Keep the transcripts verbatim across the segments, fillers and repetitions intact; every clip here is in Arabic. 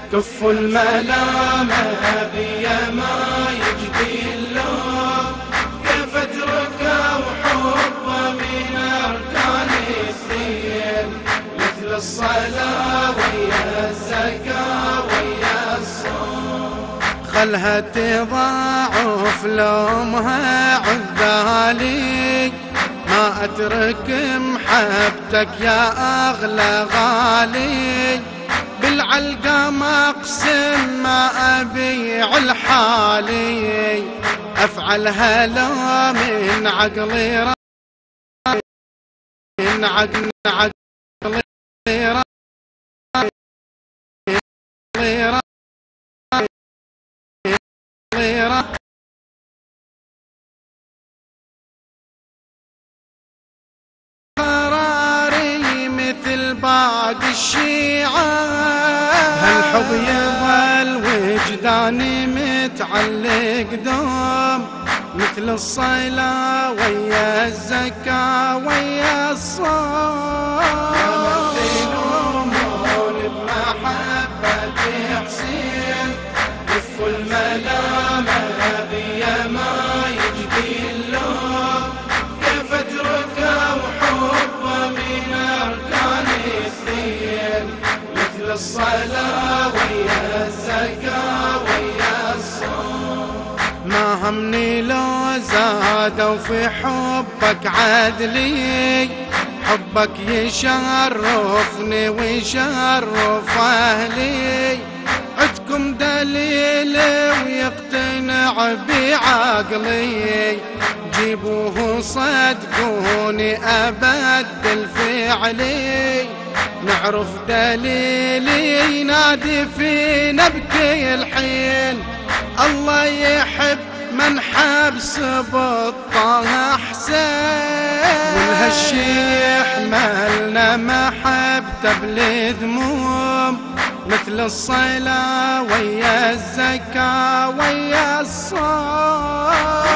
كف الملامة بيا ما يجدي اللوم، كيف اتركه وحبه من أركان الدين، مثل الصلاة ويا الزكاة ويا الصوم. خلها تضاعف لومها عذالي، ما أترك محبتك يا أغلى غالي، بالعلقة أقسم ما أبيع الحالي، أفعلها لو من عقلي راي، من عقلي عقلي راي قراري مثل باقي الشيعة، هالحب يظل وجداني متعلق دوم، مثل الصلاة ويا الزكاة ويا الصوم. يمثلون بمحبة حسين، كف الملامة بيا ما يجدي اللوم، كيف اتركه وحبه من أركان الدين، مثل الصلاة ويا الزكاة ويا الصوم. ما همني لو زادوا في حبك عدلي، حبك يشرفني ويشرف أهلي، عدكم دليل ويقتنع بعقلي، جيبوه صدقوني أبدل فعلي، نعرف دليلي ينادي فينا بكل حين، الله يحب من حب سبطه حسين، والهالشي يحملنا محبته بالذموم، مثل الصلاة ويا الزكاة ويا الصوم.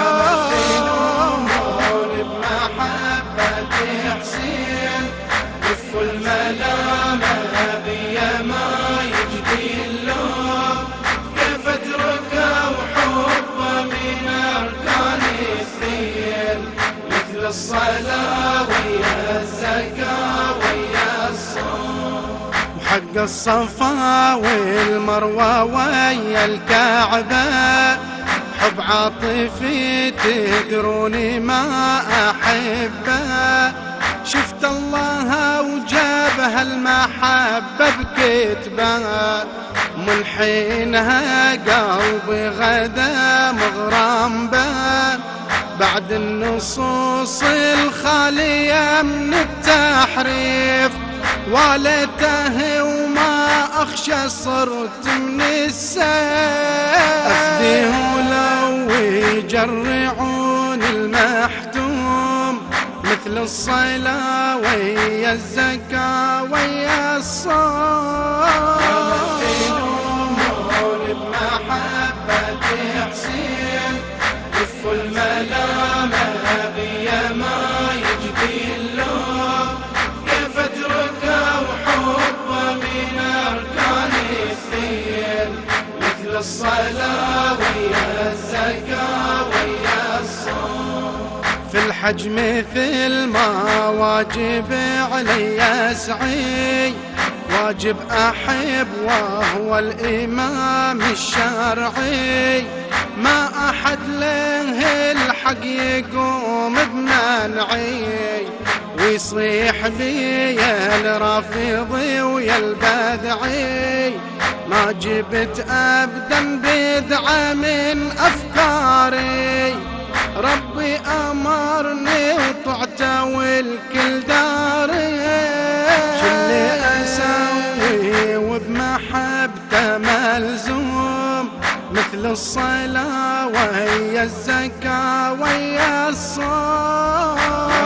يمثلون بمحبة حسين، كف الملامة بيا ما يجدي اللوم، كيف اتركه وحبه من أركان الدين، مثل الصلاة ويا الزكاة ويا الصوم. حق الصفا والمروة ويا الكعبة، حب عاطفي تدروني ما أحبه، شفت الله وجابها المحبة بكتبه، من حينها قلبي غدا مغرم به، بعد النصوص الخالية من التحريف، والته وما أخشى صرت من السيف، أفديه لو يجرعون المحتوم، مثل الصلاة ويا الزكاة ويا الصوم. يمثلون بمحبة حسين، كف الملامة بيا ما يجدي اللوم، كيف اتركه وحبه من أركان الدين، مثل الصلاة ويا الزكاة ويا الصوم. في الحج مثل ما واجب علي أسعي، واجب أحب وهو الإمام الشرعي، ما أحد له الحق يقوم بمنعي، ويصيح بي يا الرافضي ويا البدعي، ما جبت أبدا بدعة من أفكاري، ربي أمرني وطعته والكل داري، شلي أسوي وبمحبته ملزوم، مثل الصلاة وهي الزكاة ويا الصوم.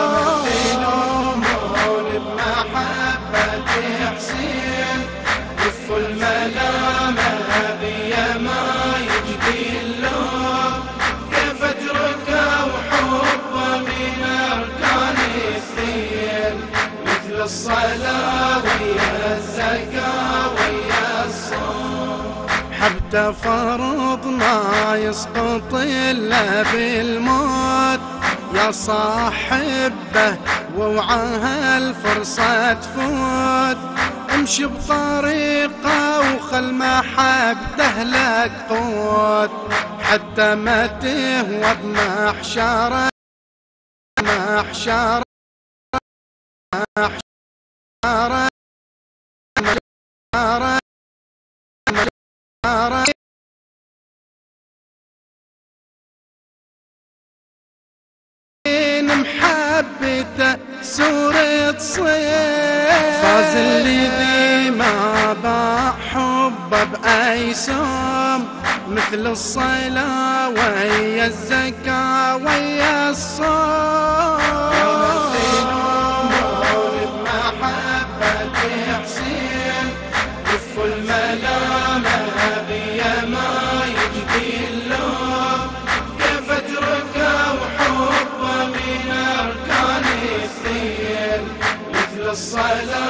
يمثلون بمحبة حسين، كف الملامة بيا ما يجدي اللوم، كيف اتركه وحبه من أركان الدين، مثل الصلاة ويا الزكاة ويا الصوم. حتى فرضنا يسقط إلا بالموت. يا صاحبه ووعاها الفرصة تفوت، امشي بطريقه وخل محبته لك قوت، حتى ما تهوى بمحشره محشره محشره محشره محشره محبته سورة صيف. فاز اللي ذي ما باع حبه بأي سوم، مثل الصلاة ويا الزكاة ويا الصوم. بمحبة حسين كف الملامة بيا ما يجدي اللوم، كيف اتركه وحبه من أركان الدين، مثل الصلاة